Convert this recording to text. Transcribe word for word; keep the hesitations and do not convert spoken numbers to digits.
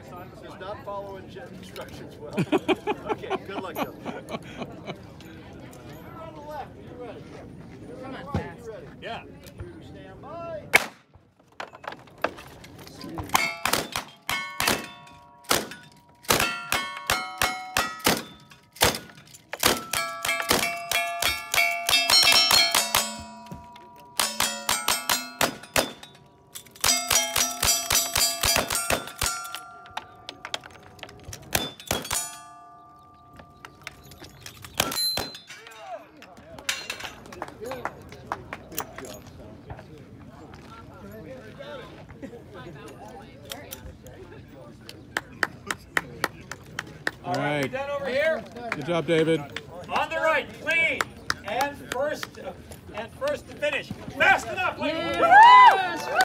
Does not follow instructions well. Okay, good luck, Joe. You're on the left. You ready? Come on, fast. You ready? Yeah. You stand by. All right. Done over here. Good job, David. On the right, clean. And first, and first to finish. Fast enough, ladies. Yes.